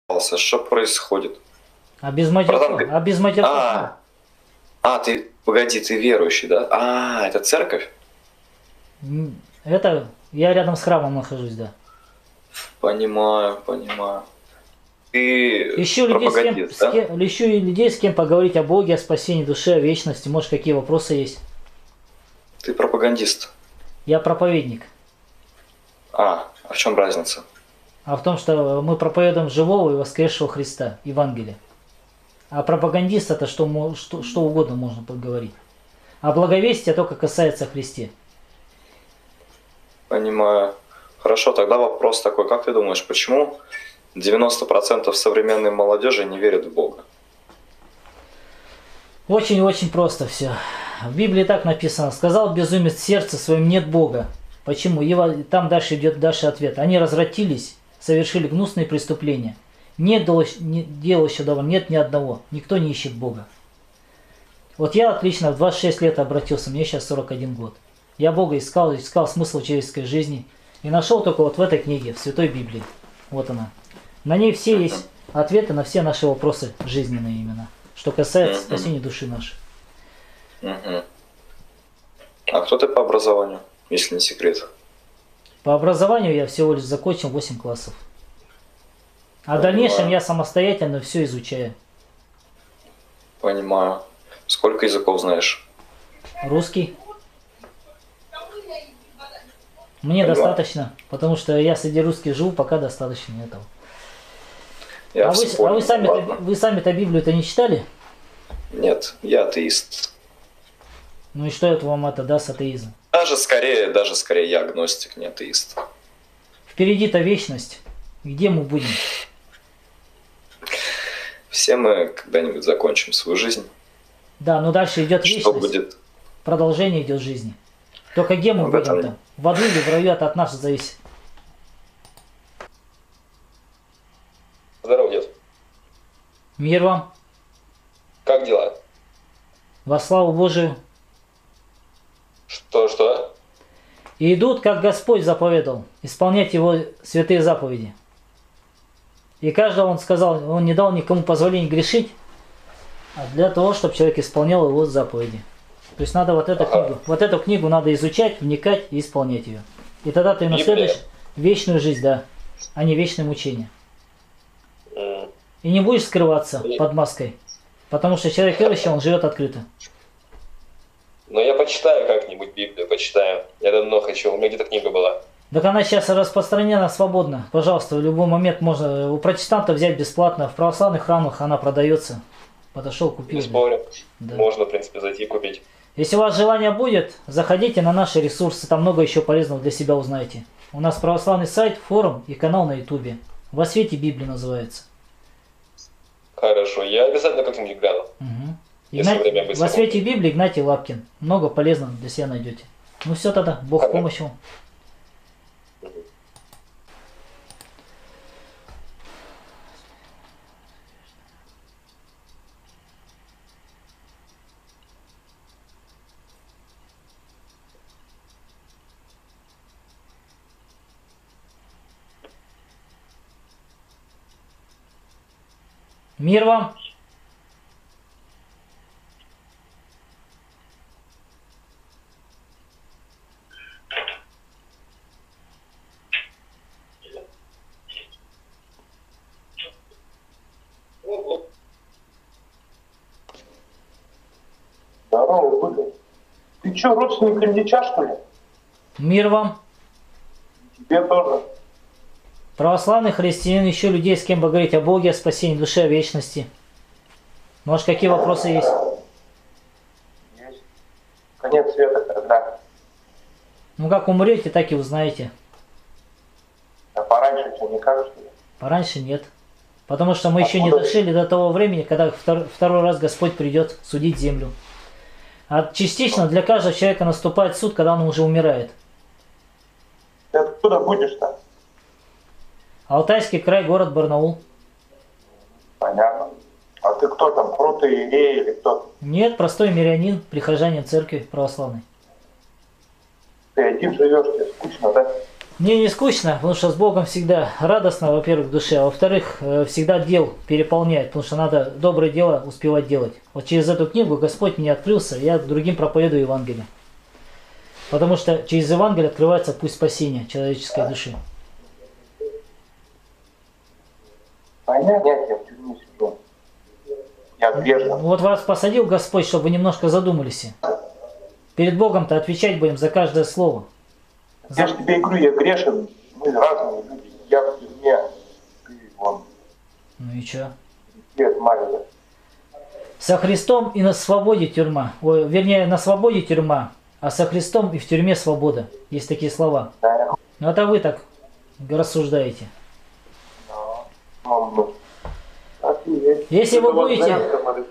Что происходит? А без матерков? А без матерков? Ты, погоди, ты верующий, да? Это церковь? Это, я рядом с храмом нахожусь, да. Понимаю. Ты пропагандист, да? Ищу людей, с кем поговорить о Боге, о спасении души, о вечности. Может, какие вопросы есть? Ты пропагандист. Я проповедник. А в чем разница? А в том, что мы проповедуем живого и воскресшего Христа, Евангелие. А пропагандист это что угодно можно поговорить. А благовестие только касается о Христе. Понимаю. Хорошо, тогда вопрос такой. Как ты думаешь, почему 90% современной молодежи не верят в Бога? Очень-очень просто все. В Библии так написано. Сказал безумец в сердце своем: нет Бога. Почему? И там дальше идет ответ. Они развратились, совершили гнусные преступления. Нет делающего добра, нет ни одного. Никто не ищет Бога. Вот я отлично в 26 лет обратился, мне сейчас 41 год. Я Бога искал смысл человеческой жизни. И нашел только вот в этой книге, в Святой Библии. Вот она. На ней все есть ответы на все наши вопросы жизненные именно. Что касается спасения души нашей. А кто ты по образованию, если не секрет? По образованию я всего лишь закончил 8 классов. А в дальнейшем я самостоятельно все изучаю. Понимаю. Сколько языков знаешь? Русский. Мне достаточно, потому что я среди русских живу, пока достаточно этого. Вы сами-то Библию-то не читали? Нет, я атеист. Ну и что это вам это даст, атеизм? Даже скорее я агностик, не атеист. Впереди-то вечность. Где мы будем? Все мы когда-нибудь закончим свою жизнь. Да, но дальше идет вечность. Что будет? Продолжение идет жизни. Только где мы будем-то? В аду или в раю, это от нас зависит. Здорово, дед. Мир вам. Как дела? Во славу Божию. Что? И идут, как Господь заповедал, исполнять Его святые заповеди. И каждого Он сказал, Он не дал никому позволения грешить, а для того, чтобы человек исполнял Его заповеди. То есть надо вот эту книгу надо изучать, вникать и исполнять ее. И тогда ты наследуешь вечную жизнь, да, а не вечное мучение. И не будешь скрываться под маской, потому что человек верующий, он живет открыто. Но я почитаю как-нибудь Библию, почитаю. Я давно хочу, у меня где-то книга была. Так она сейчас распространена свободно. Пожалуйста, в любой момент можно у протестантов взять бесплатно. В православных храмах она продается. Подошел, купил. Не спорю. Да. Можно, в принципе, зайти и купить. Если у вас желание будет, заходите на наши ресурсы, там много еще полезного для себя узнаете. У нас православный сайт, форум и канал на ютубе. «Во свете Библии» называется. Хорошо, я обязательно как-нибудь гляну. Во свете Библии Игнатий Лапкин. Много полезного для себя найдете. Ну все тогда, Бог в помощь вам. Мир вам! Здорово, Быка. Ты что, родственник Ильича, что ли? Мир вам! Тебе тоже. Православный христианин, ищу людей, с кем поговорить о Боге, о спасении души, о вечности. Может, какие вопросы есть? Есть. Конец света когда? Ну, как умрете, так и узнаете. А пораньше что, никак, что ли? Пораньше нет. Потому что мы еще не дошли до того времени, когда второй раз Господь придет судить землю. А частично для каждого человека наступает суд, когда он уже умирает. Ты откуда будешь-то? Алтайский край, город Барнаул. Понятно. А ты кто там, протоиерей или кто? Нет, простой мирянин, прихожанин церкви православной. Ты один живешь, тебе скучно, да? Мне не скучно, потому что с Богом всегда радостно, во-первых, в душе, а во-вторых, всегда дел переполняет, потому что надо доброе дело успевать делать. Вот через эту книгу Господь мне открылся, я другим проповедую Евангелие. Потому что через Евангелие открывается путь спасения человеческой души. Понятно, я в тюрьме сижу. Я грешен. Вот вас посадил Господь, чтобы вы немножко задумались. Перед Богом-то отвечать будем за каждое слово. Я же тебе говорю, я грешен. Мы разные люди. Я в тюрьме. Ты вон. Ну и чё? Свет маленький. Со Христом и на свободе тюрьма. Ой, вернее, на свободе тюрьма, а со Христом и в тюрьме свобода. Есть такие слова. Да. Ну это вы так рассуждаете. Если вы будете...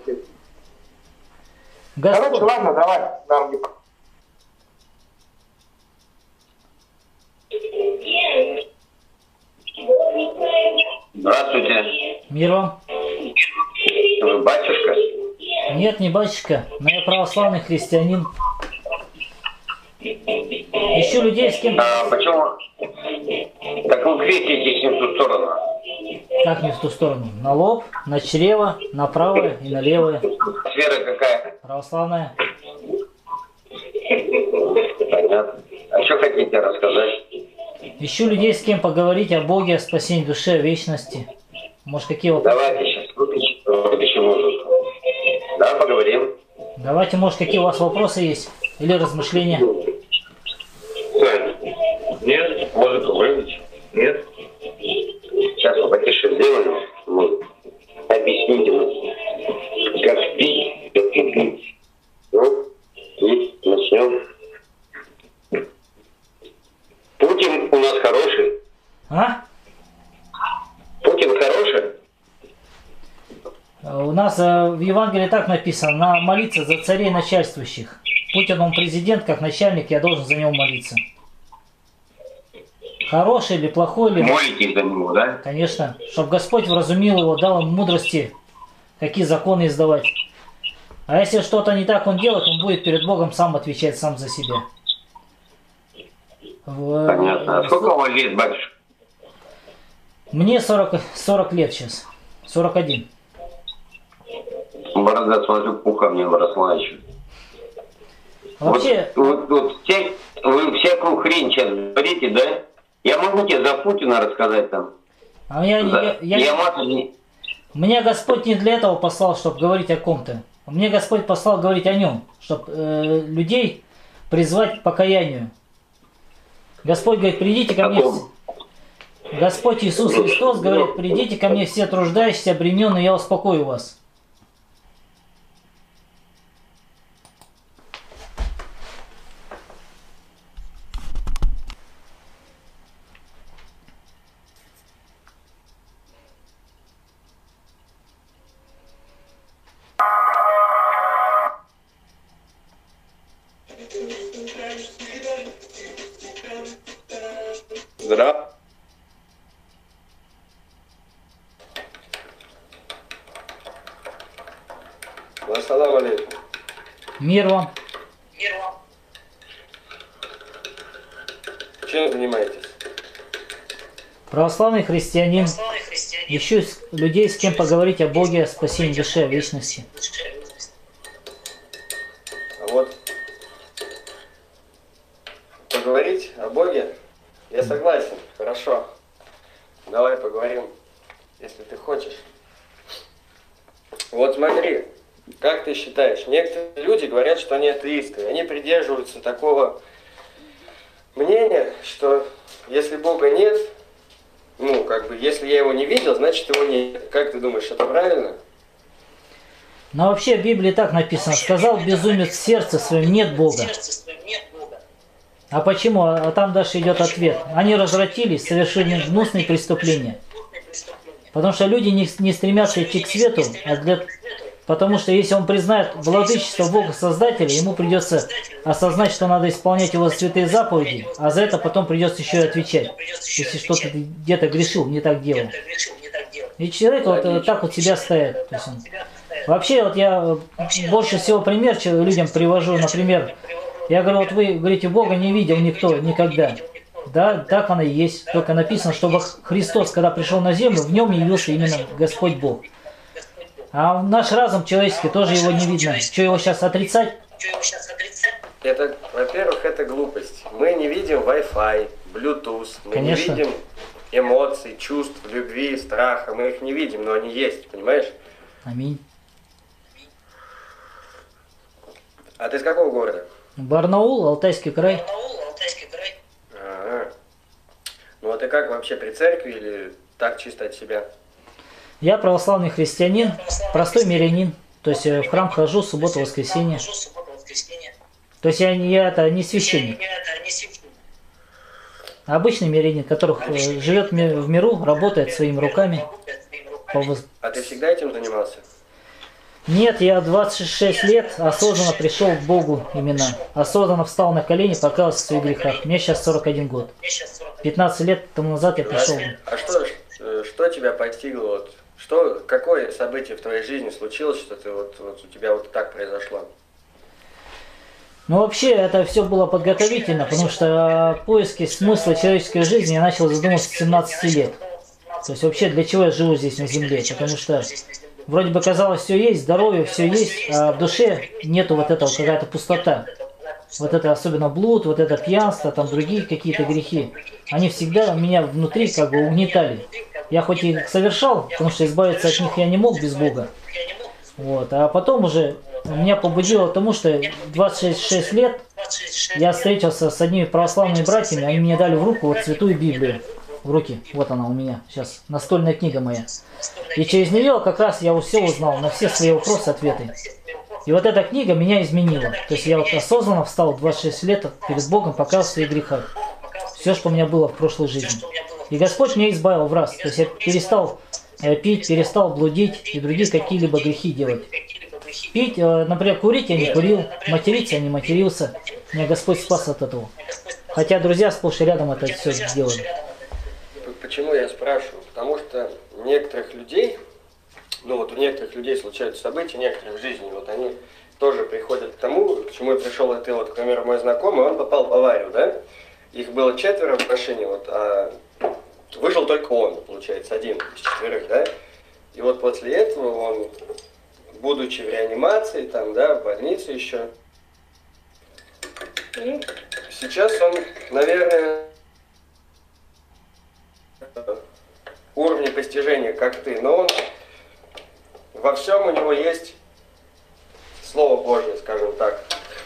Короче, ладно, давай. Нам не... Здравствуйте. Мир вам. Вы батюшка? Нет, не батюшка, но я православный христианин. Ищу людей, с кем... А почему? Так вы креститесь не в ту сторону. Как не в ту сторону? На лоб, на чрево, на правое и на левое. Сфера какая? Православная. Понятно. А что хотите рассказать? Ищу людей, с кем поговорить о Боге, о спасении души, о вечности. Может, какие вопросы? Давайте сейчас выпишем музыку. Да, поговорим. Давайте, может, какие у вас вопросы есть? Или размышления? Сань, нет? Музыку выключи? Нет? Сейчас мы потише сделаем. Объясните нам, как пить, как не пить. Ну, и начнем. Путин у нас хороший. А? Путин хороший. У нас в Евангелии так написано, надо молиться за царей начальствующих. Путин он президент, как начальник, я должен за него молиться. Хороший или плохой или... Молитесь за него, да? Конечно, чтобы Господь вразумил его, дал ему мудрости, какие законы издавать. А если что-то не так он делает, он будет перед Богом сам отвечать сам за себя. Понятно. А сколько у вас лет, батюшка? Мне 40 лет сейчас. 41. Борода, смотрю, пуха мне выросла еще. Вообще... Вы всякую хрень сейчас говорите, да? Я могу тебе за Путина рассказать там. А меня Господь не для этого послал, чтобы говорить о ком-то. Мне Господь послал говорить о нем, чтобы людей призвать к покаянию. Господь говорит, придите ко мне... Господь Иисус Христос говорит, придите ко мне все труждающиеся, обремененные, я успокою вас. Здравствуйте. Ассаламу алейкум. Мир вам. Чем занимаетесь? Православный христианин. Ищу людей, с кем поговорить о Боге, о спасении души, о вечности. А вот поговорить о Боге, я согласен, хорошо. Давай поговорим, если ты хочешь. Вот смотри, как ты считаешь, некоторые люди говорят, что они атеисты, они придерживаются такого мнения, что если Бога нет, ну, как бы, если я его не видел, значит его нет. Как ты думаешь, это правильно? Но вообще в Библии так написано, сказал безумец в сердце своем, нет Бога. А почему? А там дальше идет ответ. Они развратились, совершили гнусные преступления. Потому что люди не стремятся идти к свету, потому что если он признает владычество Бога Создателя, ему придется осознать, что надо исполнять его святые заповеди, а за это потом придется еще и отвечать, если что-то где-то грешил, не так делал. И человек вот так вот себя ставит. То есть вообще вот я больше всего пример людям привожу, например, я говорю, вот вы говорите, Бога не видел никто никогда. Да, так оно и есть. Только написано, что Христос, когда пришел на землю, в нем явился именно Господь Бог. А наш разум человеческий тоже его не видно. Что его сейчас отрицать? Это, во-первых, это глупость. Мы не видим Wi-Fi, Bluetooth, мы Конечно. не видим эмоций, чувств, любви, страха. Мы их не видим, но они есть, понимаешь? Аминь. А ты из какого города? Барнаул, Алтайский край. Ага. Ну а ты как вообще при церкви или так чисто от себя? Я православный христианин, простой мирянин. То есть в храм хожу субботу, воскресенье. То есть это не священник. А обычный мирянин, который живет в миру, работает своими руками. А ты всегда этим занимался? Нет, я 26 лет осознанно пришел к Богу именно. Осознанно встал на колени, покаялся в своих грехах. Мне сейчас 41 год. 15 лет тому назад я пришел. А что тебя постигло? Какое событие в твоей жизни случилось, что ты у тебя вот так произошло? Ну вообще это все было подготовительно, потому что о поиске смысла человеческой жизни я начал задумываться с 17 лет. То есть вообще для чего я живу здесь на земле? Потому что вроде бы казалось все есть, здоровье, все есть, а в душе нету вот этого, какая-то пустота. Вот это особенно блуд, вот это пьянство, там другие какие-то грехи. Они всегда меня внутри как бы угнетали. Я хоть и их совершал, потому что избавиться от них я не мог без Бога. Вот. А потом уже меня побудило к тому, что 26 лет я встретился с одними православными братьями, они мне дали в руку вот Святую Библию. В руки, вот она у меня сейчас, настольная книга моя. И через нее как раз я все узнал, на все свои вопросы ответы. И вот эта книга меня изменила. То есть я вот осознанно встал в 26 лет перед Богом, покаялся в своих грехах. Все, что у меня было в прошлой жизни. И Господь меня избавил в раз. То есть я перестал пить, перестал блудить и другие какие-либо грехи делать. Пить, например, курить я не курил, материться я не матерился. Меня Господь спас от этого. Хотя друзья сплошь и рядом это все делали. Почему я спрашиваю? Потому что некоторых людей, у некоторых людей случаются события, некоторых в жизни, вот они тоже приходят к тому, к чему я пришел, это вот, к примеру, мой знакомый, он попал в аварию, да? Их было 4 в машине, а выжил только он, получается, 1 из 4, да? И вот после этого он, будучи в реанимации, там, да, в больнице еще, сейчас он, наверное, уровне постижения, как ты, но он во всем у него есть Слово Божье, скажем так.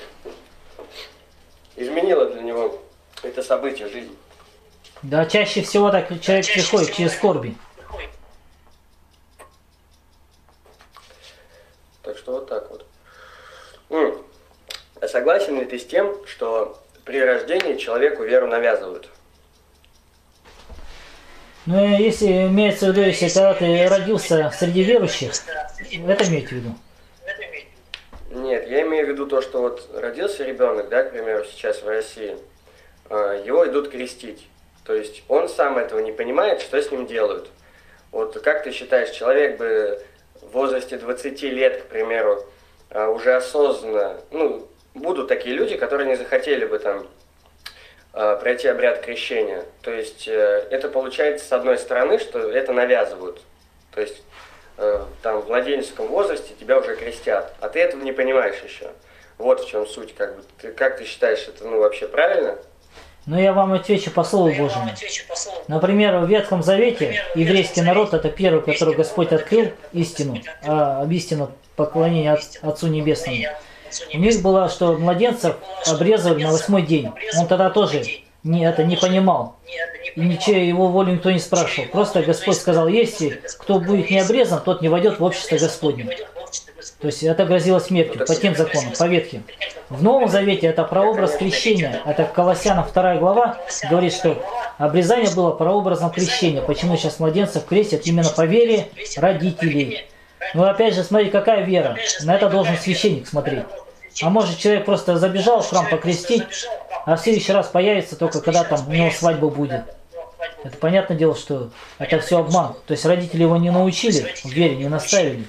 Изменило для него это событие жизни. Да, чаще всего так человек приходит через скорби. Так что вот так вот. А согласен ли ты с тем, что при рождении человеку веру навязывают? Ну, если имеется в виду, если когда ты родился среди верующих, это имеете в виду? Нет, я имею в виду то, что вот родился ребенок, да, к примеру, сейчас в России, его идут крестить. То есть он сам этого не понимает, что с ним делают. Вот как ты считаешь, человек бы в возрасте 20 лет, к примеру, уже осознанно, будут такие люди, которые не захотели бы там пройти обряд крещения. То есть это получается с одной стороны, что это навязывают. То есть там в младенческом возрасте тебя уже крестят, а ты этого не понимаешь еще. Вот в чем суть, как бы. Как ты считаешь, это вообще правильно? Ну, я вам отвечу по Слову Божьему. Например, в Ветхом Завете еврейский народ, это первый, который Господь открыл истину, об истину поклонения Отцу Небесному. У них было, что младенцев обрезывали на 8-й день. Он тогда тоже не понимал. И ничего, его волю никто не спрашивал. Просто Господь сказал, если кто будет не обрезан, тот не войдет в общество Господне. То есть это грозило смертью по тем законам, по ветхим. В Новом Завете это прообраз крещения. Это Колоссянам 2 глава говорит, что обрезание было прообразом крещения. Почему сейчас младенцев крестят именно по вере родителей. Но опять же, смотри, какая вера. На это должен священник смотреть. А может, человек просто забежал в храм покрестить, а в следующий раз появится только когда там у него свадьба будет. Это понятное дело, что это все обман. То есть родители его не научили, в вере не наставили.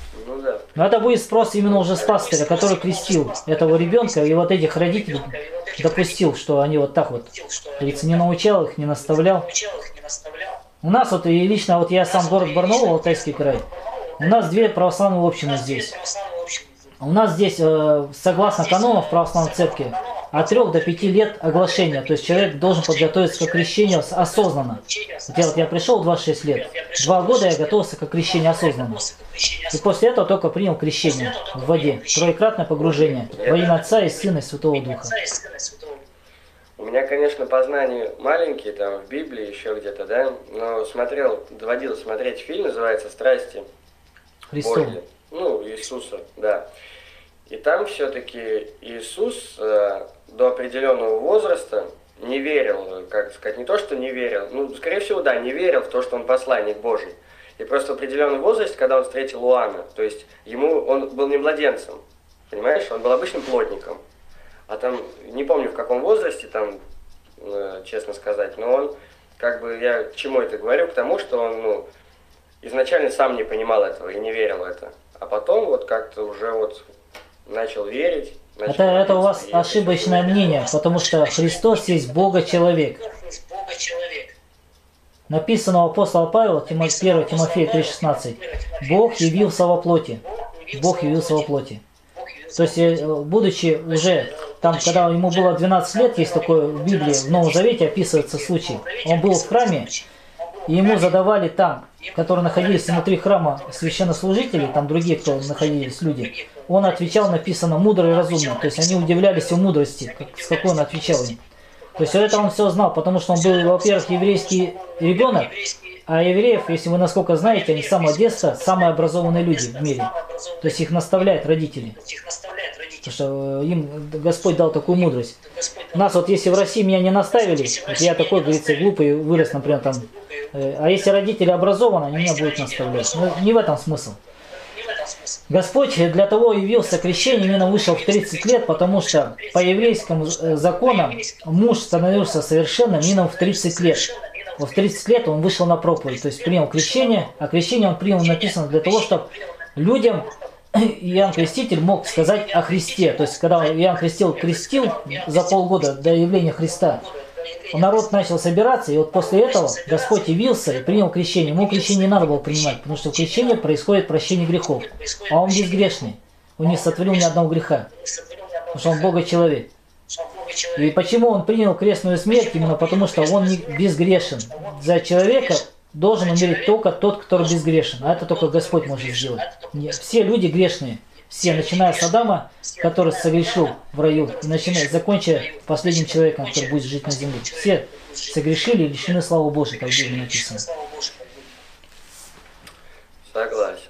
Но это будет спрос именно уже с пастыря, который крестил этого ребенка и вот этих родителей, допустил, что они вот так вот, говорится, не научал их, не наставлял. У нас вот, и лично вот я сам город Барнаул, Алтайский край, у нас 2 православные общины здесь. У нас здесь, согласно канонов православной церкви, от 3 до 5 лет оглашения. То есть человек должен подготовиться к крещению осознанно. Вот я пришел в 26 лет, 2 года я готовился к крещению осознанно. И после этого только принял крещение в воде. 3-кратное погружение во имя Отца и Сына и Святого Духа. У меня, конечно, познания маленькие, там, в Библии, еще где-то, да, но доводилось смотреть фильм, называется «Страсти Божьи». Ну, Иисуса, да. И там все-таки Иисус до определенного возраста не верил, как сказать, не то, что не верил, ну, скорее всего, да, не верил в то, что он посланник Божий. И просто в определенном возрасте, когда он встретил Иоанна, то есть он был не младенцем, понимаешь, он был обычным плотником. А там, не помню в каком возрасте, там, честно сказать, но он, как бы, я к чему это говорю, к тому, что он, ну, изначально сам не понимал этого и не верил в это. А потом вот как-то уже вот начал верить. Это у вас ошибочное мнение, потому что Христос есть Бога-человек. Написано у апостола Павла, 1 Тимофея 3,16, Бог явился во плоти. Бог явился во плоти. То есть, будучи уже, там, когда ему было 12 лет, есть такое в Библии, в Новом Завете описывается случай. Он был в храме, и ему задавали там, которые находились внутри храма, священнослужители, там другие, кто находились, люди. Он отвечал, написано, мудро и разумно. То есть, они удивлялись его мудрости, с какой он отвечал им. То есть, это он все знал, потому что он был, во-первых, еврейский ребенок, а евреев, если вы насколько знаете, они с самого детства самые образованные люди в мире. То есть их наставляют родители. Потому что им Господь дал такую мудрость. Нас вот если в России меня не наставили, вот я такой, говорится, глупый, вырос, например, там. А если родители образованы, они меня будут наставлять. Но не в этом смысл. Господь для того явился крещение, именно вышел в 30 лет, потому что по еврейскому закону муж становился совершенным именно в 30 лет. Вот в 30 лет он вышел на проповедь, то есть принял крещение, а крещение он принял, написано, для того, чтобы людям Иоанн Креститель мог сказать о Христе. То есть, когда Иоанн крестил за полгода до явления Христа, народ начал собираться, и вот после этого Господь явился и принял крещение. Ему крещение не надо было принимать, потому что в крещении происходит прощение грехов. А он безгрешный, он не сотворил ни одного греха, потому что он Бога-человек. И почему он принял крестную смерть? Именно потому, что он не безгрешен. За человека должен умереть только тот, кто безгрешен. А это только Господь может сделать. Все люди грешные. Все, начиная с Адама, который согрешил в раю, и закончая последним человеком, который будет жить на земле. Все согрешили и лишены славы Божией, как в Библии написано. Согласен.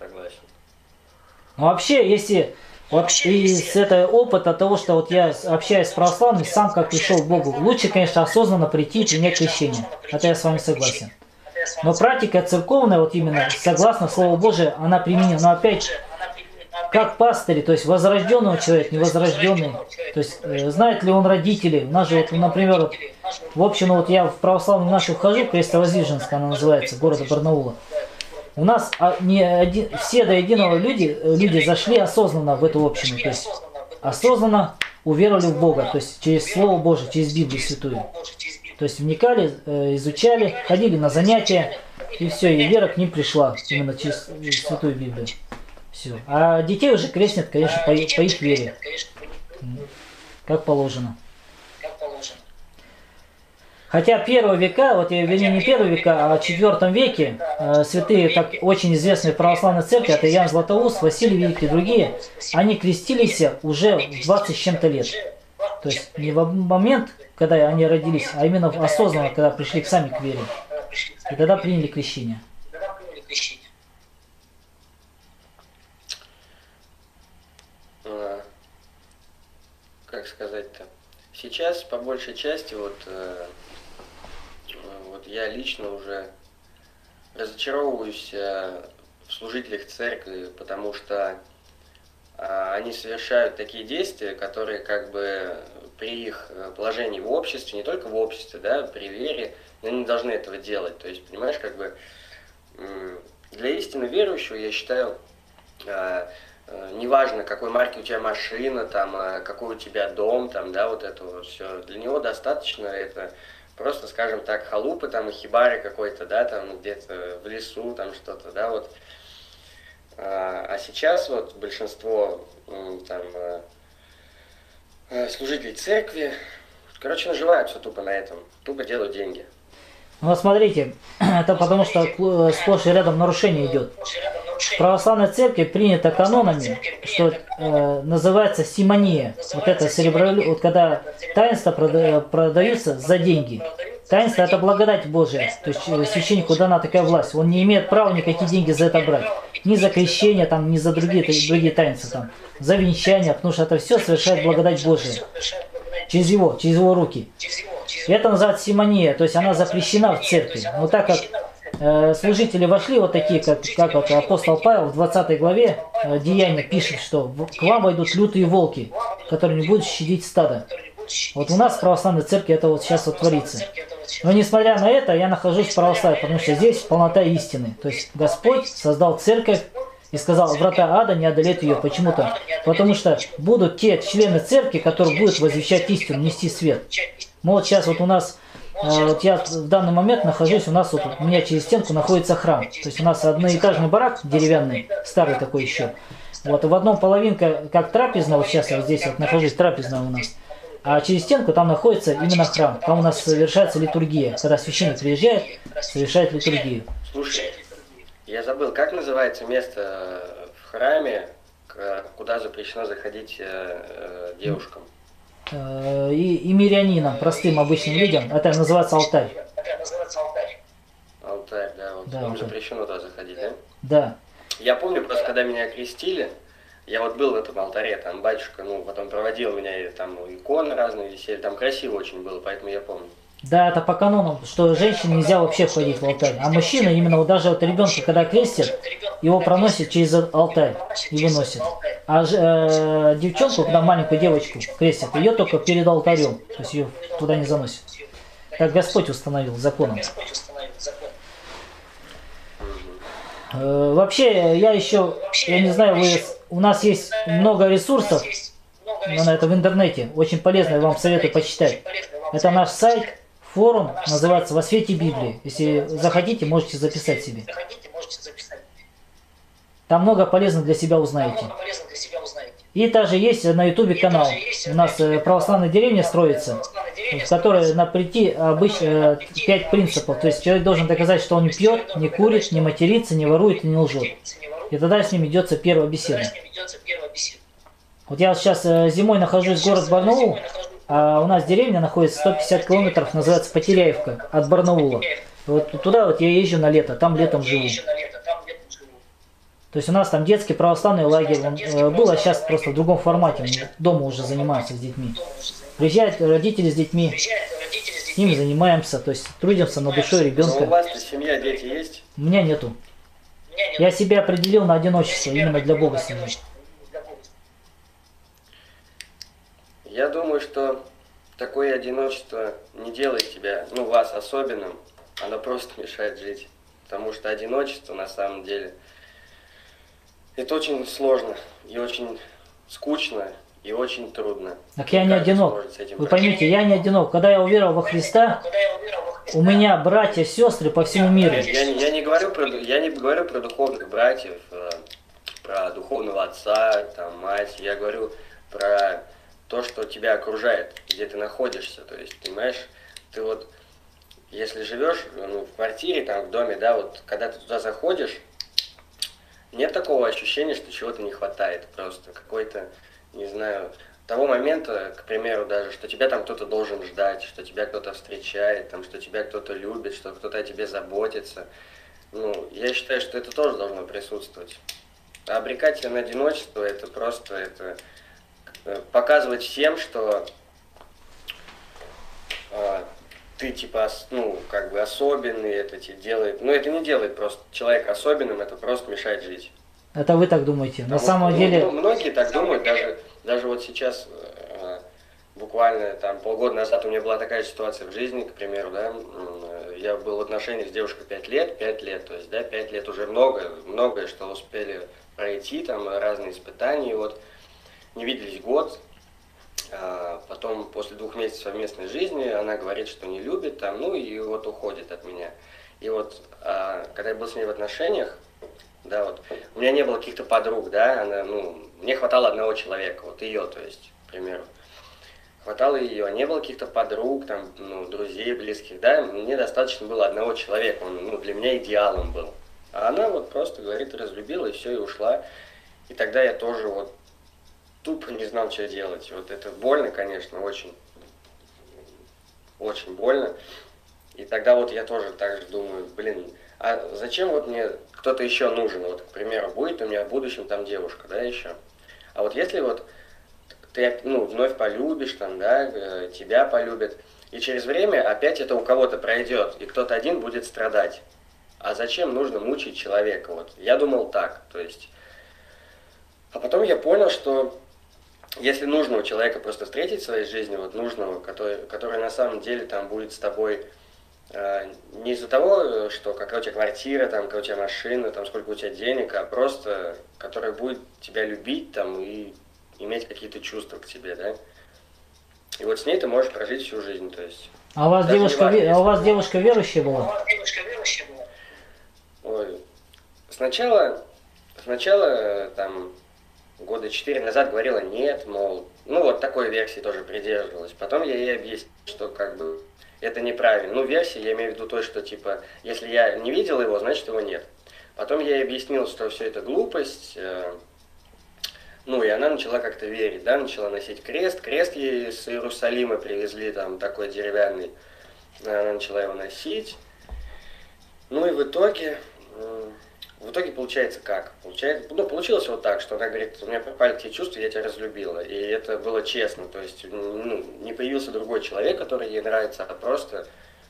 Но вообще, если... Вот из этого опыта того, что вот я общаюсь с православными, сам как пришел к Богу, лучше, конечно, осознанно прийти и принять крещение. Это я с вами согласен. Но практика церковная, вот именно, согласно Слову Божию, она применима. Но опять, как пастыри, то есть возрожденного человека, невозрожденный, то есть знает ли он родителей. У нас же, вот, например, вот, в общем, вот я в православную нашу вхожу, Крестовоздвиженская она называется, города Барнаула. У нас все до единого люди зашли осознанно в эту общину, то есть осознанно уверовали в Бога, то есть через Слово Божие, через Библию Святую. То есть вникали, изучали, ходили на занятия, и все, и вера к ним пришла именно через Святую Библию. Все. А детей уже крестят, конечно, по их вере, как положено. Хотя первые века, вот вернее не первые века, а в IV веке святые, так очень известные православные церкви, это Иоанн Златоуст, Василий Великий и другие, они крестились уже в 20 с чем-то лет. То есть не в момент, когда они родились, а именно осознанно, когда пришли сами к вере. И тогда приняли крещение. Как сказать-то? Сейчас, по большей части, вот я лично уже разочаровываюсь в служителях церкви, потому что они совершают такие действия, которые как бы при их положении в обществе, не только в обществе, да, при вере, они не должны этого делать. То есть, понимаешь, как бы для истинно верующего, я считаю, неважно, какой марки у тебя машина, там, какой у тебя дом, там, да, вот это вот все. Для него достаточно это просто, скажем так, халупы, там, и хибары какой-то, да, там, где-то в лесу, там, что-то, да, вот. А сейчас вот большинство, там, служителей церкви, короче, наживаются тупо на этом, тупо делают деньги. Ну, смотрите, это потому что сплошь и рядом нарушение идет. В православной церкви принято канонами, что называется симония. Вот это вот когда таинства продаются за деньги. Таинство — это благодать Божия. То есть священнику дана такая власть. Он не имеет права никакие деньги за это брать. Ни за крещение, там, ни за другие таинства, там, за венчание, потому что это все совершает благодать Божия. Через его руки. И это называется симония, то есть она запрещена в церкви. Но так как служители вошли, вот такие, как вот апостол Павел в 20 главе Деяния пишет, что к вам войдут лютые волки, которые не будут щадить стадо. Вот у нас в православной церкви это вот сейчас вот творится. Но несмотря на это, я нахожусь в православии, потому что здесь полнота истины. То есть Господь создал церковь и сказал, врата ада не одолеют ее. Почему-то? Потому что будут те члены церкви, которые будут возвещать истину, нести свет. Мы вот сейчас вот у нас, вот я в данный момент нахожусь, у нас вот у меня через стенку находится храм. То есть у нас одноэтажный барак деревянный, старый такой еще. Вот в одном половинка, как трапезная, вот сейчас я вот здесь вот нахожусь, трапезная у нас. А через стенку там находится именно храм. Там у нас совершается литургия. Когда священник приезжает, совершает литургию. Слушай, я забыл, как называется место в храме, куда запрещено заходить девушкам? И мирянинам, простым обычным людям, это называется алтарь. Алтарь, да, вот. Да, Им алтарь. запрещено туда заходить, да? Да. Я помню, просто когда меня крестили, я вот был в этом алтаре, там батюшка, ну, потом проводил меня, и там иконы разные висели, там красиво очень было, поэтому я помню. Да, это по канонам, что женщине нельзя вообще входить в алтарь. А мужчина, именно вот даже вот ребенка, когда крестят, его проносят через алтарь и выносят. А девчонку, когда маленькую девочку крестят, ее только перед алтарем, то есть ее туда не заносят. Как Господь установил законом. Вообще, я не знаю, у нас есть много ресурсов на это в интернете, очень полезно, я вам советую почитать. Это наш сайт, форум, называется «Во свете Библии». Если захотите, можете записать себе. Там много полезного для себя узнаете. И также есть на ютубе канал. У нас православная деревня строится, в которой на прийти обычно 5 принципов. То есть человек должен доказать, что он не пьет, не курит, не матерится, не ворует и не лжет. И тогда с ним ведется первая беседа. Вот я сейчас зимой нахожусь в городе Барнаул, а у нас деревня находится 150 километров, называется Потеряевка, от Барнаула. Вот туда вот я езжу на лето, там летом живу. То есть у нас там детский православный лагерь, он был, а сейчас просто в другом формате, дома уже занимаются с детьми. Приезжают родители с детьми, с ними занимаемся, то есть трудимся над душой ребенка. Но у вас семья, дети есть? У меня нету. Я себя определил на одиночество, именно для Бога семьи. Я думаю, что такое одиночество не делает тебя, ну, вас особенным, оно просто мешает жить. Потому что одиночество, на самом деле, это очень сложно, и очень скучно, и очень трудно. Так я не одинок. Вы поймите, я не одинок. Когда я уверовал во Христа, у меня братья, сестры по всему миру. Я не говорю про духовных братьев, про духовного отца, там, мать. Я говорю про то, что тебя окружает, где ты находишься. То есть, понимаешь, ты вот, если живешь, ну, в квартире, там, в доме, да, вот, когда ты туда заходишь, нет такого ощущения, что чего-то не хватает. Просто какой-то, не знаю, того момента, к примеру, даже, что тебя там кто-то должен ждать, что тебя кто-то встречает, там, что тебя кто-то любит, что кто-то о тебе заботится. Ну, я считаю, что это тоже должно присутствовать. А обрекать себя на одиночество, это просто, это показывать всем, что ты типа, ну, как бы особенный, это тебе делает, ну, это не делает просто человека особенным, это просто мешает жить. Это вы так думаете? На самом деле... Многие так думают, даже вот сейчас, буквально там полгода назад у меня была такая ситуация в жизни, к примеру, да, я был в отношениях с девушкой 5 лет, то есть, да, 5 лет уже многое, что успели пройти там разные испытания. И вот не виделись год. Потом после 2 месяцев совместной жизни она говорит, что не любит там, ну и вот уходит от меня. И вот когда я был с ней в отношениях, да, вот у меня не было каких-то подруг, да, она, ну, мне хватало одного человека, вот ее, то есть, к примеру. Хватало ее, не было каких-то подруг, там, ну, друзей, близких, да, мне достаточно было одного человека, он, ну, для меня идеалом был. А она вот просто, говорит, разлюбила, и все, и ушла. И тогда я тоже вот тупо не знал, что делать. Вот это больно, конечно, очень, очень больно. И тогда вот я тоже так же думаю, блин, а зачем вот мне кто-то еще нужен? Вот, к примеру, будет у меня в будущем там девушка, да, еще. А вот если вот ты, ну, вновь полюбишь, там, да, тебя полюбят, и через время опять это у кого-то пройдет, и кто-то один будет страдать. А зачем нужно мучить человека? Вот я думал так, то есть. А потом я понял, что если нужного человека просто встретить в своей жизни, вот нужного, который на самом деле там будет с тобой не из-за того, что какая у тебя квартира, там, какая у тебя машина, там, сколько у тебя денег, а просто который будет тебя любить там и иметь какие-то чувства к тебе, да. И вот с ней ты можешь прожить всю жизнь, то есть. А у вас девушка, важно, у вас девушка верующая была? Ой. Сначала там 4 года назад говорила нет, мол, ну вот такой версии тоже придерживалась. Потом я ей объяснил, что как бы это неправильно. Ну, версия, я имею в виду то, что типа, если я не видел его, значит его нет. Потом я ей объяснил, что все это глупость. Ну, и она начала как-то верить, да, начала носить крест. Крест ей с Иерусалима привезли, там, такой деревянный. Она начала его носить. Ну, и в итоге получается как? Получилось вот так, что она говорит, у меня пропали те чувства, я тебя разлюбила. И это было честно, то есть, ну, не появился другой человек, который ей нравится, а просто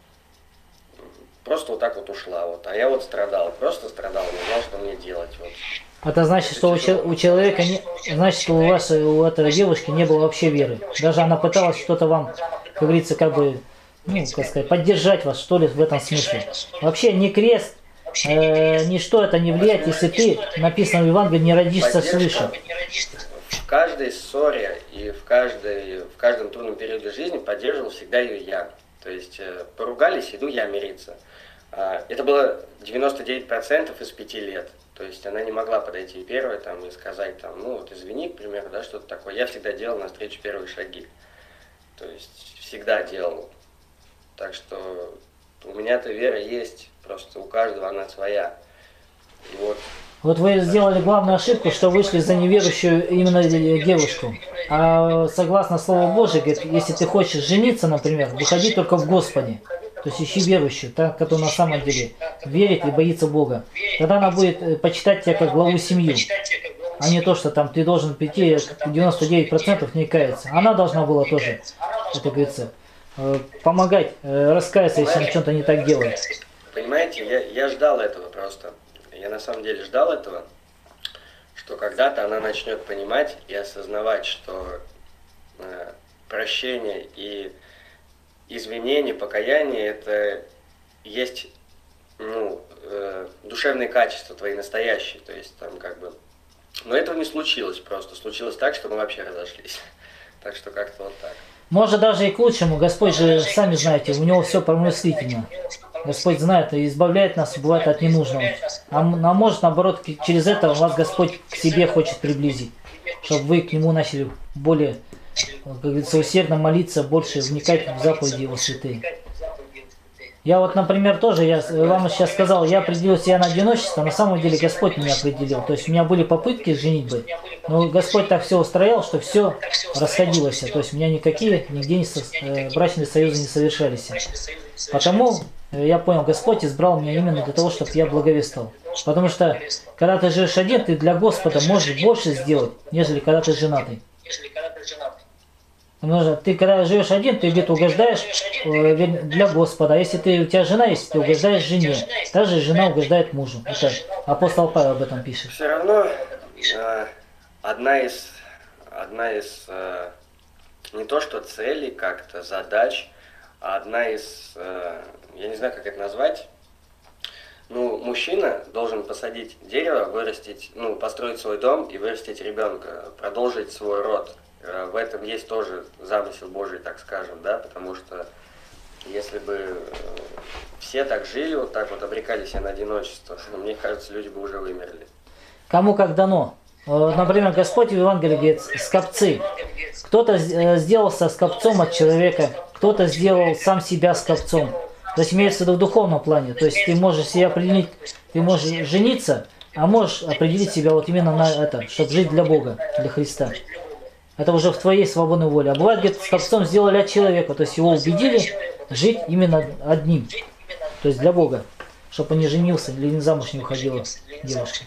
вот так вот ушла. Вот. А я вот просто страдал, не знал, что мне делать. Вот. Это значит, что у человека не, значит, что у вас, у этой девушки не было вообще веры. Даже она пыталась что-то вам, как говорится, как бы, ну, как сказать, поддержать вас, что ли, в этом смысле. Вообще ни крест, ничто это не влияет, если ты, написано в Евангелии, не родишься свыше. В каждой ссоре и в каждом трудном периоде жизни поддерживал всегда ее я. То есть поругались, иду я мириться. Это было 99% из 5 лет. То есть она не могла подойти первой там, и сказать, там, ну вот извини, к примеру, да, что-то такое. Я всегда делал навстречу первые шаги. То есть всегда делал. Так что у меня-то вера есть, просто у каждого она своя. И вот. Вот вы сделали главную ошибку, что вышли за неверующую именно девушку. А согласно Слову Божьему, говорит, если ты хочешь жениться, например, выходи только в Господе. То есть ищи верующую, та, которая на самом деле верит и боится Бога. Тогда она будет почитать тебя как главу семьи, а не то, что там ты должен прийти 99% не каяться. Она должна была тоже, это говорится, помогать, раскаяться, если он что-то не так делает. Понимаете, я ждал этого просто. Я на самом деле ждал этого, что когда-то она начнет понимать и осознавать, что прощение и извинение, покаяние – это есть, ну, душевные качества твои настоящие, то есть там как бы… Но этого не случилось просто, случилось так, что мы вообще разошлись. Так что как-то вот так. Может даже и к лучшему, Господь же, сами знаете, у него все промыслительно. Господь знает и избавляет нас, бывает, от ненужного. А может, наоборот, через это вас Господь к себе хочет приблизить, чтобы вы к Нему начали более, как говорится, усердно молиться, больше вникать в заповеди Его святые. Я вот, например, тоже, я вам сейчас сказал, я определил себя на одиночество, на самом деле Господь меня определил. То есть у меня были попытки женитьбы, но Господь так все устроил, что все расходилось. То есть у меня нигде брачные союзы не совершались. Потому я понял, Господь избрал меня именно для того, чтобы я благовествовал. Потому что, когда ты живешь один, ты для Господа можешь больше сделать, нежели когда ты женатый. Потому что ты, когда живешь один, ты где-то угождаешь для Господа. А если у тебя жена есть, ты угождаешь жене. Также жена угождает мужу. Это апостол Павел об этом пишет. Все равно одна из не то что целей, как-то задач, а одна из, я не знаю, как это назвать, Ну, мужчина должен посадить дерево, вырастить, ну, построить свой дом и вырастить ребенка, продолжить свой род. В этом есть тоже замысел Божий, так скажем, да, потому что если бы все так жили, вот так вот обрекали себя на одиночество, мне кажется, люди бы уже вымерли. Кому как дано. Например, Господь в Евангелии говорит, скопцы. Кто-то сделался скопцом от человека, кто-то сделал сам себя скопцом. То есть имеется в виду в духовном плане. То есть ты можешь себя определить, ты можешь жениться, а можешь определить себя вот именно на это, чтобы жить для Бога, для Христа. Это уже в твоей свободной воле. А бывает, где-то скопцом сделали от человека, то есть его убедили жить именно одним, то есть для Бога, чтобы он не женился или не замуж не уходила девушка.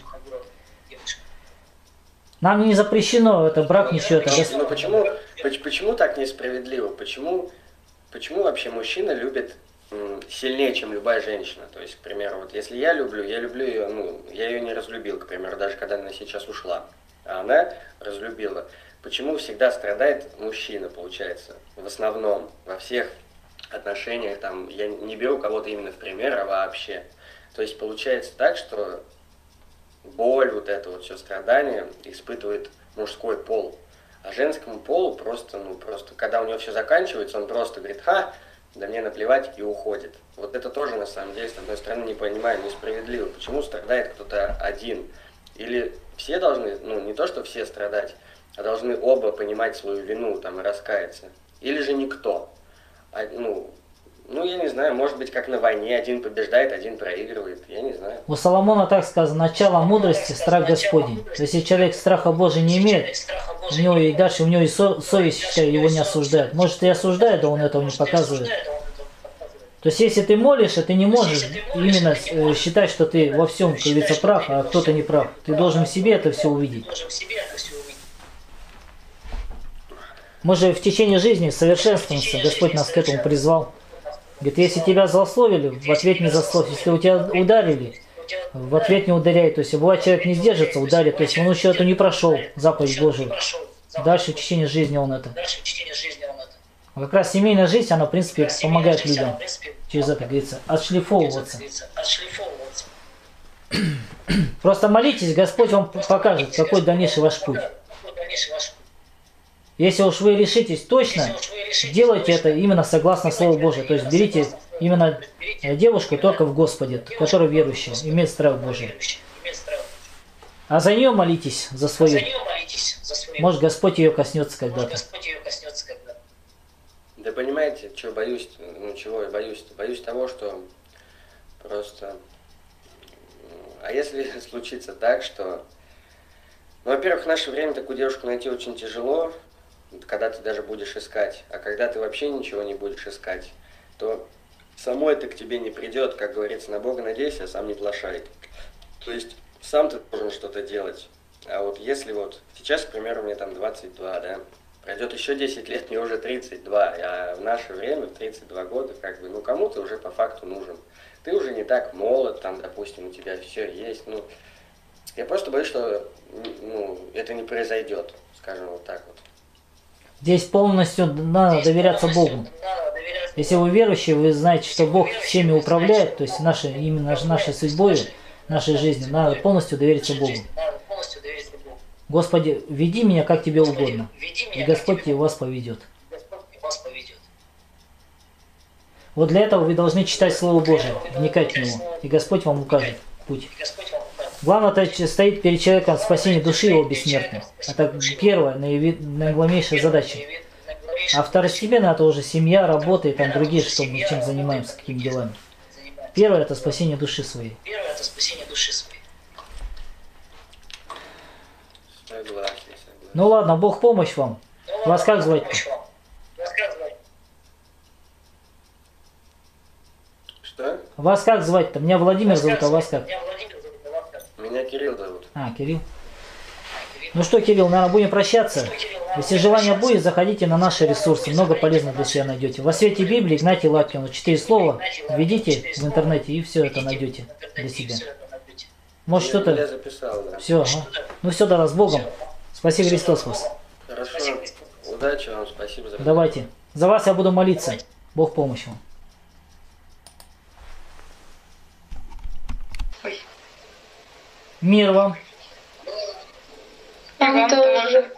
Нам не запрещено это брак, ничего. Это но почему так несправедливо? Почему вообще мужчина любит сильнее, чем любая женщина? То есть, к примеру, вот если я люблю ее, ну, я ее не разлюбил, к примеру, даже когда она сейчас ушла, а она разлюбила. Почему всегда страдает мужчина, получается, в основном, во всех отношениях, там, я не беру кого-то именно в пример, а вообще. То есть получается так, что боль, вот это вот все страдание испытывает мужской пол. А женскому полу просто, когда у него все заканчивается, он просто говорит, да мне наплевать, и уходит. Вот это тоже, на самом деле, с одной стороны, не понимаю, несправедливо. Почему страдает кто-то один? Или все должны, не то, что все страдать, а должны оба понимать свою вину, там, и раскаяться. Или же никто. Я не знаю, может быть, как на войне, один побеждает, один проигрывает, я не знаю. У Соломона так сказано, начало мудрости – страх Господень. То есть, если человек страха Божия не имеет, у него и дальше, у него и совесть, считай, его не осуждает. Может, и осуждает, да он этого не показывает. То есть, если ты молишься, ты не можешь именно считать, что ты во всем, как говорится, прав, а кто-то не прав. Ты должен в себе это все увидеть. Мы же в течение жизни совершенствуемся, Господь нас к этому призвал. Говорит, если тебя злословили, в ответ не злословь. Если у тебя ударили, в ответ не ударяй. То есть, бывает, человек не сдержится, ударит. То есть, он еще это не прошел, заповедь Божию. Дальше в течение жизни он это. А как раз семейная жизнь, она, в принципе, помогает людям через это, говорится, отшлифовываться. Просто молитесь, Господь вам покажет, какой дальнейший ваш путь. Если уж вы решитесь точно, делайте это именно согласно Слову Божию. То есть берите именно девушку только в Господе, которая верующая, имеет страх Божий. А за нее молитесь, за свою. Может, Господь ее коснется когда-то. Да понимаете, что боюсь, чего я боюсь? Боюсь того, что просто... А если случится так, что... во-первых, в наше время такую девушку найти очень тяжело, когда ты даже будешь искать. А когда ты вообще ничего не будешь искать, то само это к тебе не придет. Как говорится, на Бога надейся, а сам не плашай. То есть сам ты должен что-то делать. А вот если вот сейчас, к примеру, мне там 22, да, пройдет еще 10 лет, мне уже 32, а в наше время, в 32 года, как бы, кому ты уже по факту нужен. Ты уже не так молод, там, допустим, у тебя все есть, я просто боюсь, что, это не произойдет, скажем вот так вот. Здесь полностью надо доверяться Богу. Если вы верующие, вы знаете, что Бог всеми управляет, то есть именно нашей судьбой, нашей жизнью, надо полностью довериться Богу. Господи, веди меня как тебе угодно, и Господь вас поведет. Вот для этого вы должны читать Слово Божие, вникать в него, и Господь вам укажет путь. Главное, это стоит перед человеком спасение души его бессмертной. Это первая, наиглавнейшая задача. А второстепенно это уже семья, работа и там другие, что мы чем занимаемся, какими делами. Первое это спасение души своей. Согласен. Ну ладно, Бог помощь вам. Вас как звать-то? Что? Вас как звать-то? Меня Владимир зовут, а вас как? Меня Кирилл зовут. А, Кирилл. Ну что, Кирилл, наверное, будем прощаться. Если желание будет, заходите на наши ресурсы. Много полезного для себя найдете. Во свете Библии Игнатий Лапкин. 4 слова введите в интернете и все это найдете для себя. Может что-то... Я записал, да. Все, ну все, тогда с Богом. Спаси Христос вас. Хорошо. Удачи вам, спасибо за... Давайте. За вас я буду молиться. Бог помощь вам. Мир вам. Вам тоже.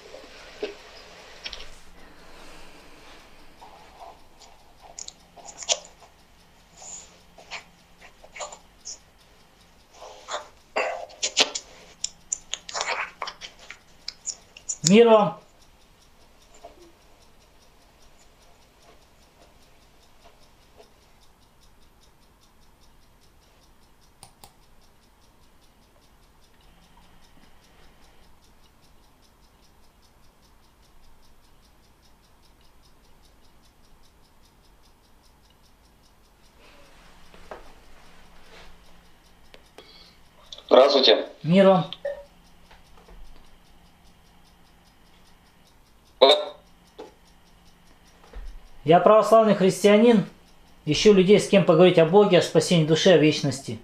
Мир вам. Здравствуйте. Мир вам. Я православный христианин. Ищу людей, с кем поговорить о Боге, о спасении души, о вечности.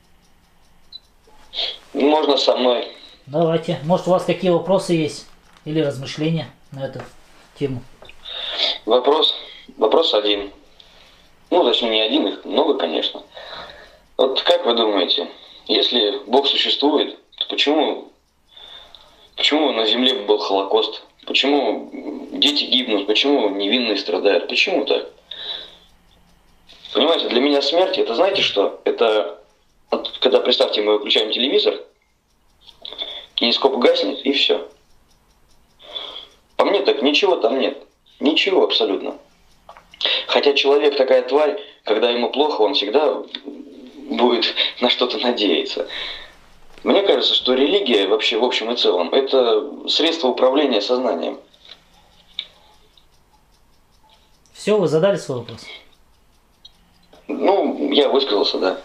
Можно со мной? Давайте. Может, у вас какие вопросы есть? Или размышления на эту тему? Вопрос один. Ну, точнее, не один, их много, конечно. Вот как вы думаете, если Бог существует, то почему на Земле был Холокост? Почему дети гибнут? Почему невинные страдают? Почему так? Понимаете, для меня смерть, это знаете что? Это когда, представьте, мы выключаем телевизор, кинескоп гаснет и все. По мне так ничего там нет. Ничего абсолютно. Хотя человек такая тварь, когда ему плохо, он всегда будет на что-то надеяться. Мне кажется, что религия вообще в общем и целом это средство управления сознанием. Все, вы задали свой вопрос? Ну, я высказался, да.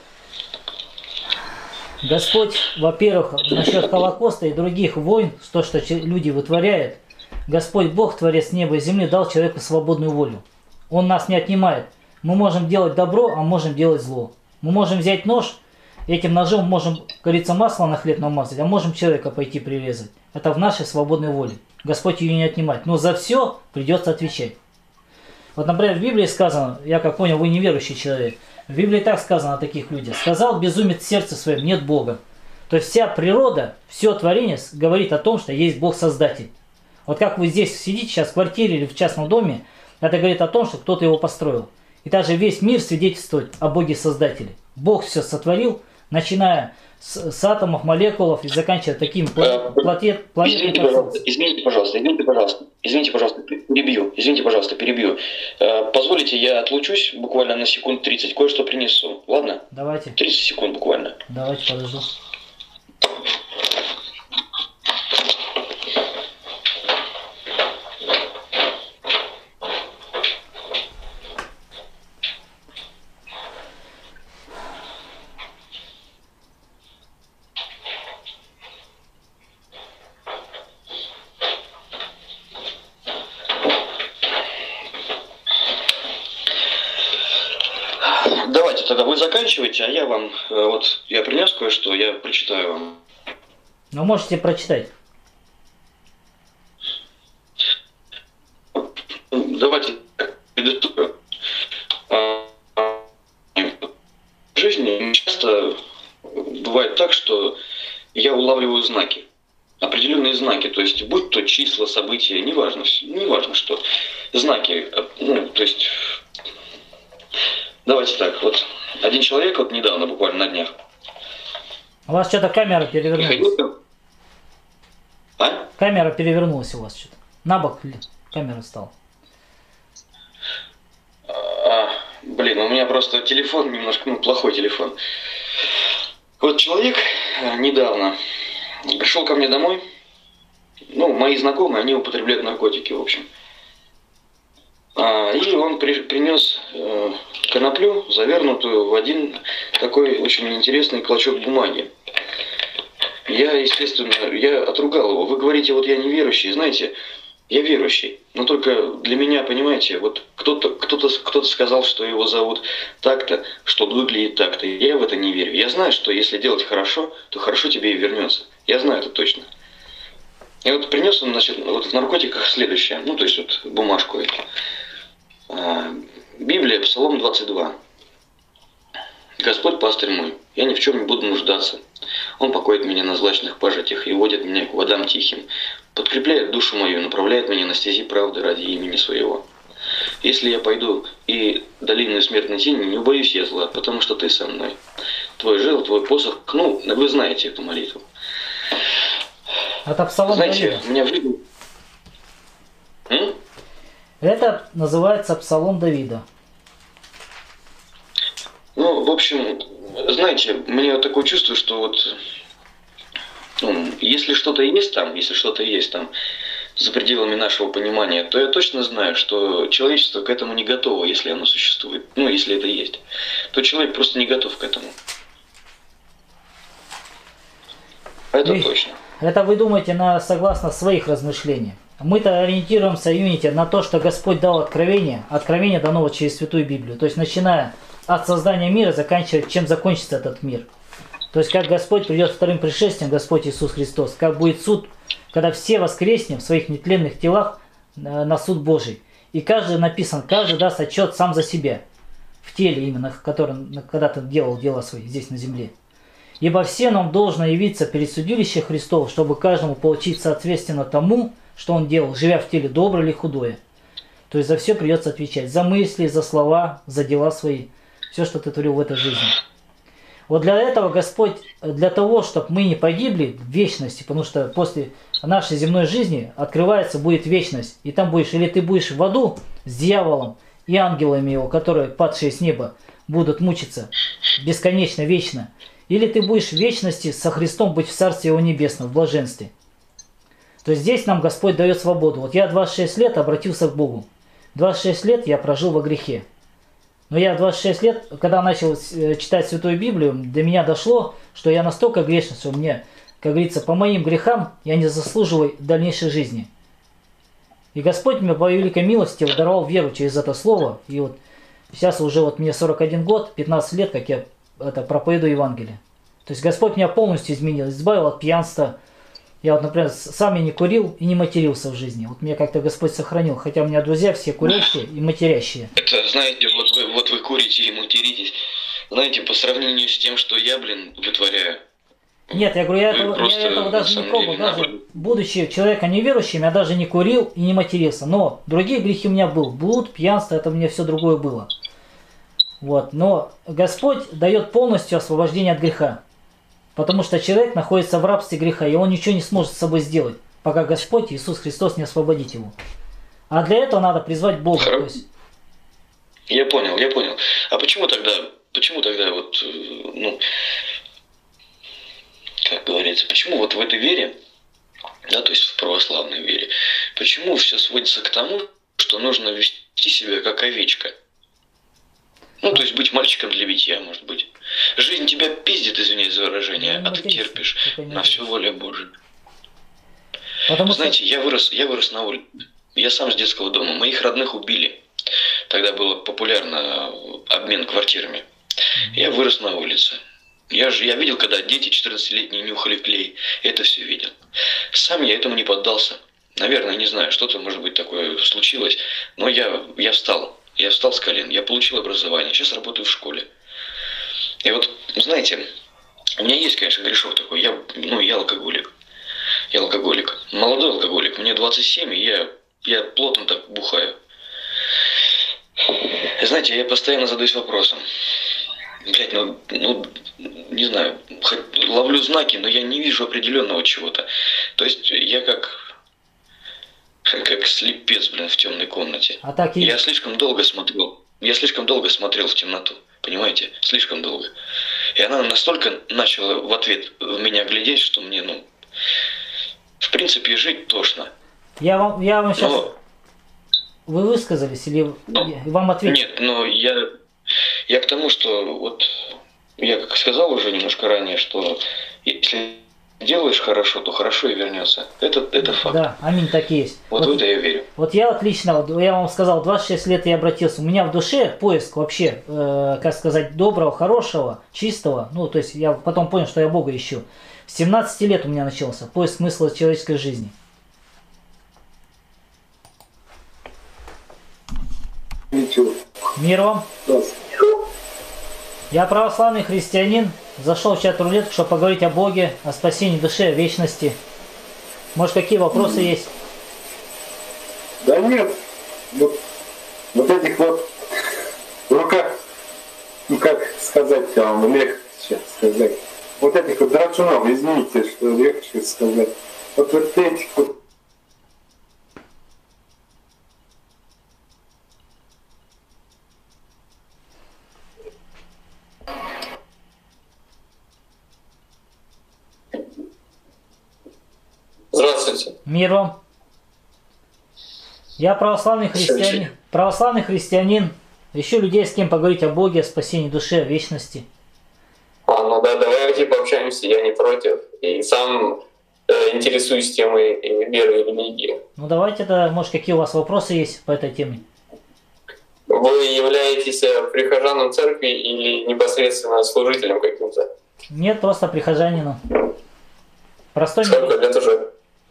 Господь, во-первых, насчет Холокоста и других войн, то, что люди вытворяют, Господь Бог, Творец неба и земли, дал человеку свободную волю. Он нас не отнимает. Мы можем делать добро, а можем делать зло. Мы можем взять нож, этим ножом можем, как говорится, масло на хлеб намазать, а можем человека пойти прирезать. Это в нашей свободной воле. Господь ее не отнимает. Но за все придется отвечать. Вот, например, в Библии сказано, я как понял, вы неверующий человек, в Библии так сказано о таких людях. Сказал безумец в сердце своем, нет Бога. То есть вся природа, все творение говорит о том, что есть Бог-создатель. Вот как вы здесь сидите сейчас в квартире или в частном доме, это говорит о том, что кто-то его построил. И даже весь мир свидетельствует о Боге-создателе. Бог все сотворил, начиная с атомов, молекулов и заканчивая такими планетами. Извините, пожалуйста, перебью. Позволите, я отлучусь буквально на секунд 30, кое-что принесу. Ладно? Давайте. 30 секунд буквально. Давайте, подожду. Давайте тогда вы заканчиваете, а я вам, вот я принес кое-что, я прочитаю вам. Ну, можете прочитать. Давайте предысторию. В жизни часто бывает так, что я улавливаю знаки. Определенные знаки, то есть будь то числа, события, неважно что. Знаки, ну, то есть... Давайте так, вот один человек вот недавно, буквально на днях. У вас что-то камера перевернулась. А? Камера перевернулась у вас что-то. На бок камера стала. Блин, у меня просто телефон немножко, плохой телефон. Вот человек недавно пришел ко мне домой. Ну, мои знакомые, они употребляют наркотики, в общем. И он принес коноплю, завернутую в один такой очень интересный клочок бумаги. Я, естественно, отругал его. Вы говорите, вот я неверующий. Знаете, я верующий. Но только для меня, понимаете, вот кто-то сказал, что его зовут так-то, что выглядит так-то. Я в это не верю. Я знаю, что если делать хорошо, то хорошо тебе и вернется. Я знаю это точно. И вот принес он, значит, вот в наркотиках следующее. Ну, то есть вот бумажку эту. Библия, Псалом 22. Господь пастырь мой, я ни в чем не буду нуждаться. Он покоит меня на злачных пажитях и водит меня к водам тихим, подкрепляет душу мою, направляет меня на стези правды ради имени своего. Если я пойду и долину смертной тени, не убоюсь я зла, потому что ты со мной. Твой жезл, твой посох, ну, вы знаете эту молитву. Это Псалом Знаете, Давида. у меня в жизни... Это называется Псалом Давида. Ну, в общем, знаете, у меня такое чувство, что вот, ну, если что-то есть там, за пределами нашего понимания, то я точно знаю, что человечество к этому не готово, если оно существует. Ну, если это есть. То человек просто не готов к этому. Это точно. Это вы думаете согласно своих размышлениях. Мы-то ориентируемся, Юнити, на то, что Господь дал откровение. Откровение дано вот через Святую Библию. То есть, начиная от создания мира, заканчивая, чем закончится этот мир. То есть, как Господь придет вторым пришествием, Господь Иисус Христос, как будет суд, когда все воскреснем в своих нетленных телах на суд Божий. И каждый написан, каждый даст отчет сам за себя. В теле именно, который когда-то делал дела свои здесь на земле. Ибо все нам должно явиться перед судилищем Христов, чтобы каждому получить соответственно тому, что он делал, живя в теле, доброе или худое. То есть за все придется отвечать. За мысли, за слова, за дела свои. Все, что ты творил в этой жизни. Вот для этого Господь, для того, чтобы мы не погибли в вечности, потому что после нашей земной жизни открывается будет вечность. И там будешь, или ты будешь в аду с дьяволом и ангелами его, которые, падшие с неба, будут мучиться бесконечно, вечно. Или ты будешь в вечности со Христом быть в Царстве Его Небесном, в блаженстве. То есть здесь нам Господь дает свободу. Вот я 26 лет обратился к Богу. 26 лет я прожил во грехе. Но я 26 лет, когда начал читать Святую Библию, до меня дошло, что я настолько грешен, что мне, как говорится, по моим грехам я не заслуживаю дальнейшей жизни. И Господь мне по великой милости даровал веру через это слово. И вот сейчас уже вот мне 41 год, 15 лет, как я проповедую Евангелие. То есть Господь меня полностью изменил, избавил от пьянства. Я вот, например, сам я не курил и не матерился в жизни. Вот меня как-то Господь сохранил. Хотя у меня друзья все курящие и матерящие. Это, знаете, вот вы курите и материтесь. Знаете, по сравнению с тем, что я, вытворяю. Нет, я говорю, я этого даже не пробовал. Даже будучи человеком неверующим, я даже не курил и не матерился. Но другие грехи у меня был. Блуд, пьянство, это у меня все другое было. Вот. Но Господь дает полностью освобождение от греха. Потому что человек находится в рабстве греха, и он ничего не сможет с собой сделать, пока Господь Иисус Христос не освободит его. А для этого надо призвать Бога. То есть... Я понял. А почему тогда вот, ну, как говорится, почему вот в этой вере, да, то есть в православной вере, почему все сводится к тому, что нужно вести себя как овечка? Ну, то есть быть мальчиком для битья, может быть. Жизнь тебя пиздит, извиняюсь за выражение, а ты терпишь на всю волю Божию. Знаете, я вырос на улице. Я сам с детского дома. Моих родных убили. Тогда было популярно обмен квартирами. Я вырос на улице. Я видел, когда дети 14-летние нюхали клей. Это все видел. Сам я этому не поддался. Наверное, не знаю, что-то, может быть, такое случилось. Но я встал. Я встал с колен, я получил образование, сейчас работаю в школе. И вот, знаете, у меня есть, конечно, грешок такой, я алкоголик. Я алкоголик, молодой алкоголик, мне 27, и я плотно так бухаю. Знаете, я постоянно задаюсь вопросом. Блять, не знаю, ловлю знаки, но я не вижу определенного чего-то. То есть я как слепец, в темной комнате. А так и... Я слишком долго смотрел в темноту, понимаете? Слишком долго. И она настолько начала в ответ в меня глядеть, что мне, в принципе, жить тошно. Я вам сейчас... Но... Вы высказались или вам ответили? Нет, но я к тому, что вот я как сказал уже немножко ранее, что если делаешь хорошо, то хорошо и вернется. Это факт. Да, аминь, так и есть. Вот в это я верю. Вот я отлично, я вам сказал, 26 лет я обратился. У меня в душе поиск вообще, как сказать, доброго, хорошего, чистого. Ну, то есть я потом понял, что я Бога ищу. С 17 лет у меня начался поиск смысла человеческой жизни. Мир вам. Я православный христианин. Зашел в чат рулетку, чтобы поговорить о Боге, о спасении души, о вечности. Может, какие вопросы есть? Да нет, вот этих вот в руках, ну как сказать вам, легче сказать. Вот этих вот драчунов, извините, что легче сказать. Вот этих вот. Здравствуйте. Мир вам. Я православный христианин. Ищу людей, с кем поговорить о Боге, о спасении души, о вечности. Ну да, давайте пообщаемся, я не против. И сам интересуюсь темой веры и религии. Ну давайте тогда, может, какие у вас вопросы есть по этой теме? Вы являетесь прихожаном церкви или непосредственно служителем каким-то? Нет, просто прихожанином. Простой. Сколько лет уже?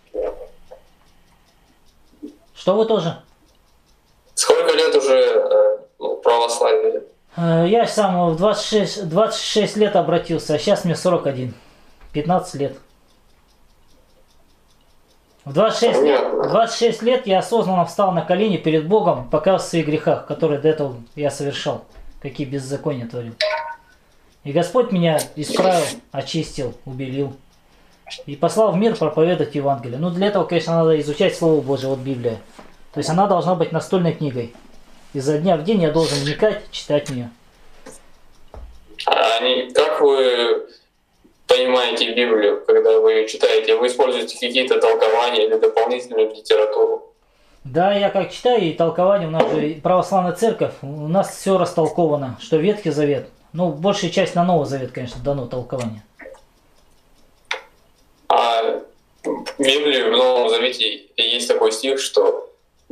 Что вы тоже? Сколько лет уже православие? Я сам в 26 лет обратился, а сейчас мне 41. 15 лет. В 26 лет я осознанно встал на колени перед Богом, покаялся в своих грехах, которые до этого я совершал, какие беззакония творил. И Господь меня исправил, очистил, убелил. И послал в мир проповедовать Евангелие. Ну, для этого, конечно, надо изучать Слово Божие, вот Библия. То есть она должна быть настольной книгой. Изо дня в день я должен вникать, читать ее. Как вы понимаете Библию, когда вы ее читаете? Вы используете какие-то толкования или дополнительную литературу? Да, я как читаю и толкование, у нас же православная церковь, у нас все растолковано, что Ветхий Завет. Ну, большая часть на Новый Завет, конечно, дано толкование. А в Библии, в Новом Завете есть такой стих, что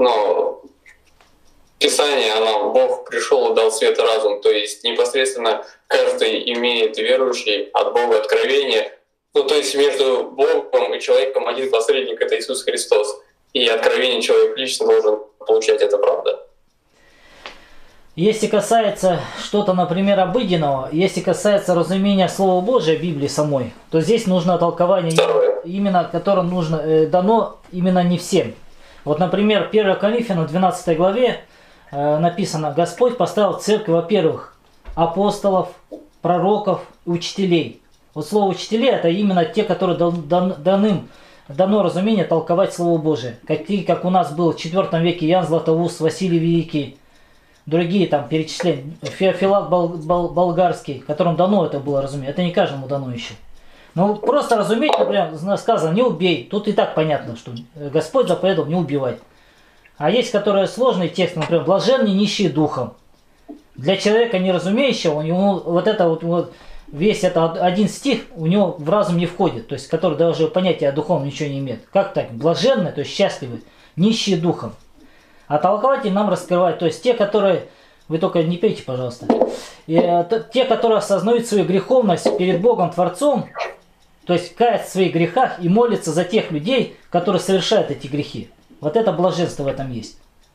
Писание, Бог пришел и дал свет и разум, то есть непосредственно каждый имеет верующий от Бога откровение. Ну, то есть между Богом и человеком один посредник — это Иисус Христос. И откровение человек лично должен получать, это правда? Если касается что-то, например, обыденного, если касается разумения Слова Божия, Библии самой, то здесь нужно толкование, именно которое нужно, дано именно не всем. Вот, например, 1 Коринфянам 12 главе написано: Господь поставил в церкви, во-первых, апостолов, пророков и учителей. Вот слово учителей — это именно те, которые дано разумение толковать Слово Божие. Как у нас был в 4 веке Иоанн Златоуст, Василий Великий, другие там перечисления, Феофилак Болгарский, которым дано это было разумение. Это не каждому дано еще. Ну, просто разуметь, например, сказано: не убей. Тут и так понятно, что Господь заповедовал не убивать. А есть, которые сложные тексты, например, блаженные нищие духом. Для человека неразумеющего, у него вот это вот весь это один стих у него в разум не входит, то есть который даже понятия о духовном ничего не имеет. Как так? Блаженные, то есть счастливые, нищие духом. А толкователь нам раскрывает, то есть те, которые, вы только не пейте, пожалуйста, те, которые осознают свою греховность перед Богом Творцом, то есть каются в своих грехах и молятся за тех людей, которые совершают эти грехи. Вот это блаженство в этом есть.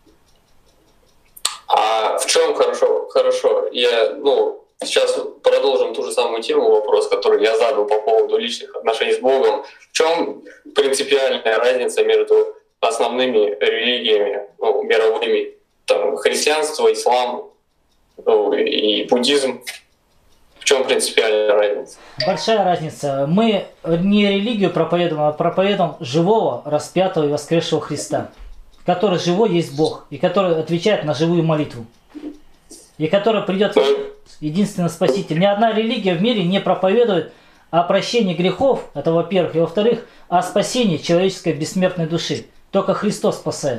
А в чем хорошо? Я, сейчас продолжим ту же самую тему, вопрос, который я задал по поводу личных отношений с Богом. В чем принципиальная разница между основными религиями, мировыми, там, христианство, ислам, и буддизм? В чем принципиальная разница? Большая разница. Мы не религию проповедуем, а проповедуем живого, распятого и воскресшего Христа, который живой есть Бог, и который отвечает на живую молитву, и который придет единственный Спаситель. Ни одна религия в мире не проповедует о прощении грехов, это во-первых, и во-вторых, о спасении человеческой бессмертной души. Только Христос спасает.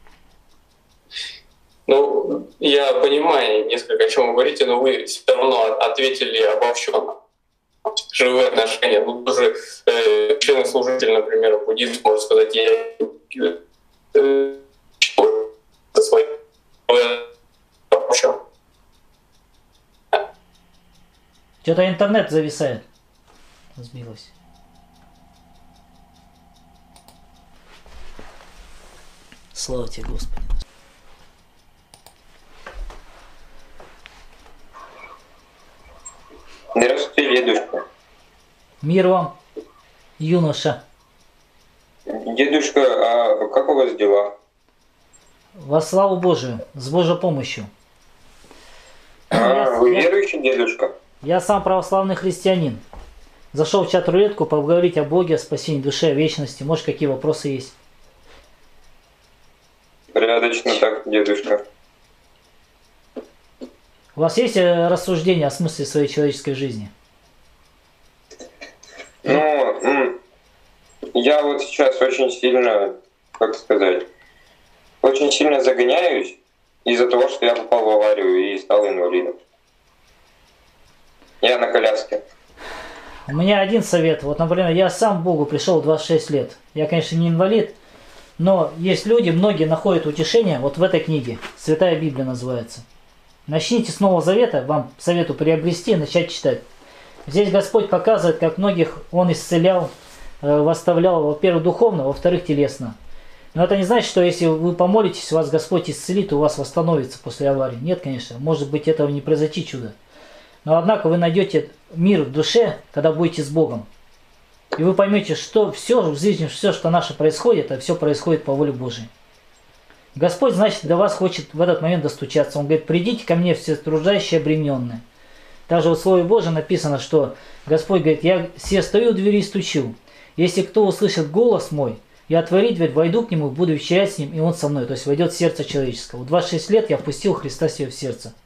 Я понимаю несколько, о чем вы говорите, но вы все равно ответили обобщенно. Живые отношения. Тут тоже членослужитель, например, буддизм, может сказать, Что-то интернет зависает. Сбилось. Слава тебе, Господи. Здравствуйте, ведущий. Мир вам, юноша. Дедушка, а как у вас дела? Во славу Божию, с Божьей помощью. Вы верующий дедушка? Я сам православный христианин. Зашел в чат-рулетку поговорить о Боге, о спасении души, о вечности. Может, какие вопросы есть? Порядочно так, дедушка. У вас есть рассуждения о смысле своей человеческой жизни? Ну, я вот сейчас очень сильно, как сказать, очень сильно загоняюсь из-за того, что я попал в аварию и стал инвалидом. Я на коляске. У меня один совет. Вот, например, я сам к Богу пришел в 26 лет. Я, конечно, не инвалид, но есть люди, многие находят утешение вот в этой книге. Святая Библия называется. Начните с Нового Завета, вам советую приобрести и начать читать. Здесь Господь показывает, как многих Он исцелял, восставлял, во-первых, духовно, во-вторых, телесно. Но это не значит, что если вы помолитесь, вас Господь исцелит, у вас восстановится после аварии. Нет, конечно, может быть, этого не произойти чудо. Но однако вы найдете мир в душе, когда будете с Богом. И вы поймете, что все в жизни, все, что наше происходит, это все происходит по воле Божией. Господь, значит, до вас хочет в этот момент достучаться. Он говорит: придите ко мне все труждающие и обремененные. Также в Слове Божьем написано, что Господь говорит: я все стою у двери и стучу. Если кто услышит голос мой, я отворить дверь, войду к нему, буду вечерять с ним, и он со мной. То есть войдет в сердце человеческое. В 26 лет я впустил Христа себе в сердце.